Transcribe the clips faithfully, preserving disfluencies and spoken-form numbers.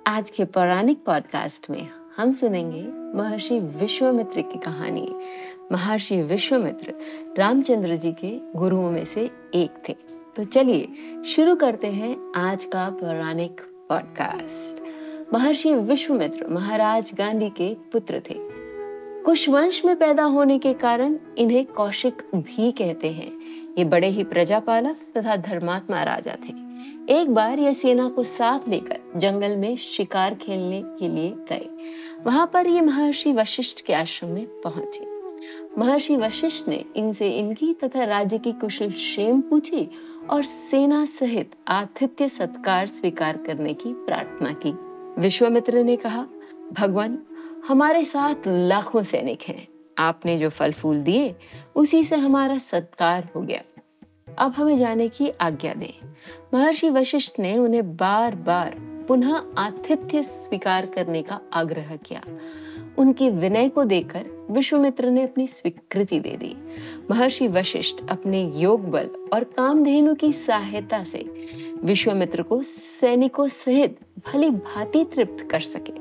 आज के पौराणिक पॉडकास्ट में हम सुनेंगे महर्षि विश्वामित्र की कहानी। महर्षि विश्वामित्र रामचंद्र जी के गुरुओं में से एक थे। तो चलिए शुरू करते हैं आज का पौराणिक पॉडकास्ट। महर्षि विश्वामित्र महाराज गांधी के पुत्र थे। कुश वंश में पैदा होने के कारण इन्हें कौशिक भी कहते हैं। ये बड़े ही प्रजापालक तथा धर्मात्मा राजा थे। एक बार ये सेना को साथ लेकर जंगल में शिकार खेलने के लिए गए। वहां पर ये महर्षि वशिष्ठ के आश्रम में पहुंचे। महर्षि वशिष्ठ ने इनसे इनकी तथा राज्य की कुशल क्षेम पूछी और सेना सहित आतिथ्य सत्कार स्वीकार करने की प्रार्थना की। विश्वामित्र ने कहा, भगवान, हमारे साथ लाखों सैनिक हैं। आपने जो फल फूल दिए उसी से हमारा सत्कार हो गया। अब हमें जाने की आज्ञा दें। महर्षि वशिष्ठ ने उन्हें बार बार पुनः आतिथ्य स्वीकार करने का आग्रह किया। उनके विनय को देखकर विश्वामित्र ने अपनी स्वीकृति दे दी। महर्षि वशिष्ठ अपने योग बल और कामधेनु की सहायता से विश्वामित्र को सैनिकों सहित भली भांति तृप्त कर सके।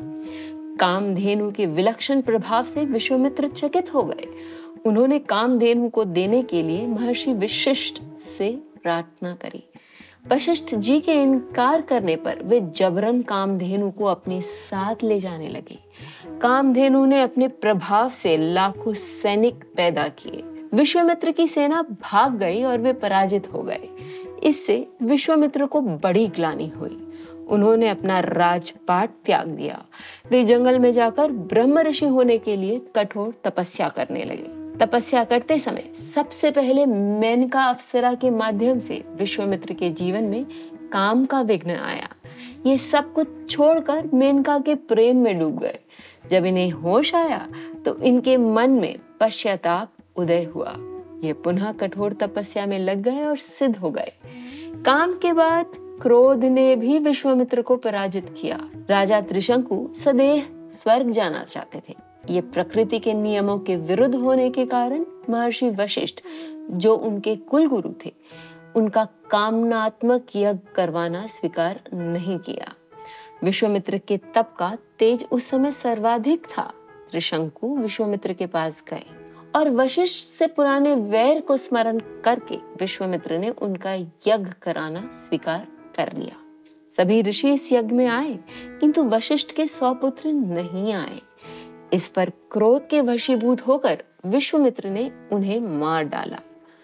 कामधेनु के विलक्षण प्रभाव से विश्वामित्र चकित हो गए। उन्होंने कामधेनु को देने के लिए महर्षि वशिष्ठ से प्रार्थना करी। वशिष्ठ जी के इनकार करने पर वे जबरन कामधेनु को अपने साथ ले जाने लगे। कामधेनु ने अपने प्रभाव से लाखों सैनिक पैदा किए। विश्वामित्र की सेना भाग गई और वे पराजित हो गए। इससे विश्वामित्र को बड़ी ग्लानि हुई। उन्होंने अपना राजपाट त्याग दिया। वे जंगल में जाकर ब्रह्म ऋषि होने के लिए कठोर तपस्या करने लगे। तपस्या करते समय सबसे पहले मेनका अप्सरा के माध्यम से विश्वामित्र के जीवन में काम का विघ्न आया। ये सब कुछ छोड़कर मेनका के प्रेम में डूब गए। जब इन्हें होश आया तो इनके मन में पश्चाताप उदय हुआ। ये पुनः कठोर तपस्या में लग गए और सिद्ध हो गए। काम के बाद क्रोध ने भी विश्वामित्र को पराजित किया। राजा त्रिशंकु सदैव स्वर्ग जाना चाहते थे। ये प्रकृति के नियमों के विरुद्ध होने के कारण महर्षि वशिष्ठ, जो उनके कुल गुरु थे, उनका कामनात्मक यज्ञ करवाना स्वीकार नहीं किया। विश्वामित्र के तप का तेज उस समय सर्वाधिक था। त्रिशंकु विश्वामित्र के पास गए और वशिष्ठ से पुराने वैर को स्मरण करके विश्वामित्र ने उनका यज्ञ कराना स्वीकार कर लिया। सभी ऋषि इस यज्ञ में आए, किंतु वशिष्ठ के सौ पुत्र नहीं आए। इस पर क्रोध के वशीभूत होकर विश्वामित्र ने उन्हें मार डाला।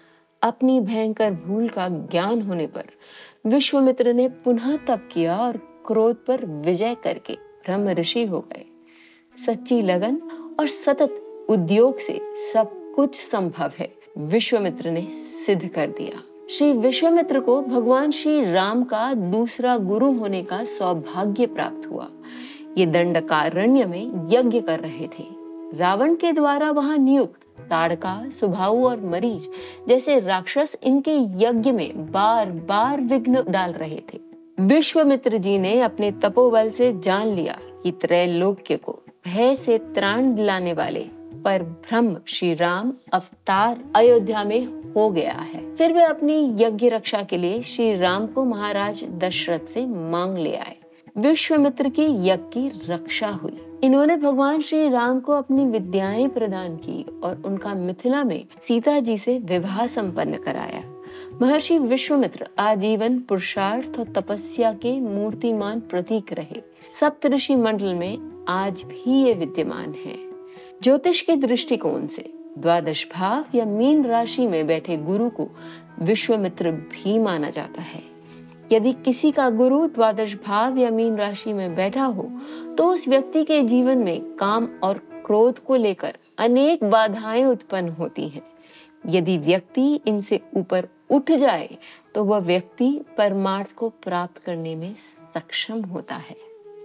अपनी भयंकर भूल का ज्ञान होने पर विश्वामित्र ने पुनः तप किया और क्रोध पर विजय करके ब्रह्म ऋषि हो गए। सच्ची लगन और सतत उद्योग से सब कुछ संभव है, विश्वामित्र ने सिद्ध कर दिया। श्री विश्वामित्र को भगवान श्री राम का दूसरा गुरु होने का सौभाग्य प्राप्त हुआ। ये दंडकारण्य में यज्ञ कर रहे थे। रावण के द्वारा वहां नियुक्त ताड़का, सुबाहु और मरीच जैसे राक्षस इनके यज्ञ में बार बार विघ्न डाल रहे थे। विश्वामित्र जी ने अपने तपोबल से जान लिया कि त्रैलोक्य को भय से त्राण दिलाने वाले पर ब्रह्म श्री राम अवतार अयोध्या में हो गया है। फिर वे अपनी यज्ञ रक्षा के लिए श्री राम को महाराज दशरथ से मांग ले आए। विश्वामित्र की यज्ञ की रक्षा हुई। इन्होंने भगवान श्री राम को अपनी विद्याएं प्रदान की और उनका मिथिला में सीता जी से विवाह संपन्न कराया। महर्षि विश्वामित्र आजीवन पुरुषार्थ और तपस्या के मूर्तिमान प्रतीक रहे। सप्तऋषि मंडल में आज भी ये विद्यमान है। ज्योतिष के दृष्टिकोण से द्वादश भाव या मीन राशि में बैठे गुरु को विश्वामित्र भी माना जाता है। यदि किसी का गुरु द्वादश भाव या मीन राशि में बैठा हो तो उस व्यक्ति के जीवन में काम और क्रोध को लेकर अनेक बाधाएं उत्पन्न होती हैं। यदि व्यक्ति इनसे ऊपर उठ जाए तो वह व्यक्ति परमार्थ को प्राप्त करने में सक्षम होता है।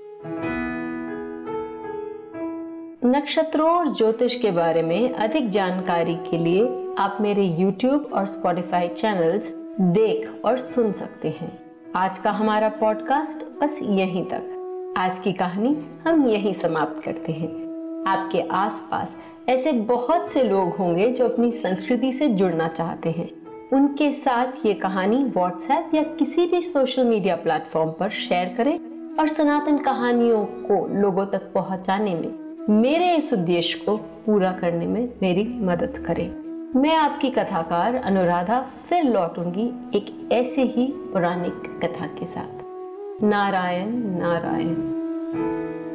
नक्षत्रों और ज्योतिष के बारे में अधिक जानकारी के लिए आप मेरे यूट्यूब और स्पॉटिफाई चैनल्स देख और सुन सकते हैं। आज का हमारा पॉडकास्ट बस यहीं तक। आज की कहानी हम यहीं समाप्त करते हैं। आपके आसपास ऐसे बहुत से लोग होंगे जो अपनी संस्कृति से जुड़ना चाहते हैं। उनके साथ ये कहानी व्हाट्सएप या किसी भी सोशल मीडिया प्लेटफॉर्म पर शेयर करें और सनातन कहानियों को लोगों तक पहुंचाने में, मेरे इस उद्देश्य को पूरा करने में मेरी मदद करें। मैं आपकी कथाकार अनुराधा फिर लौटूंगी एक ऐसे ही पौराणिक कथा के साथ। नारायण नारायण।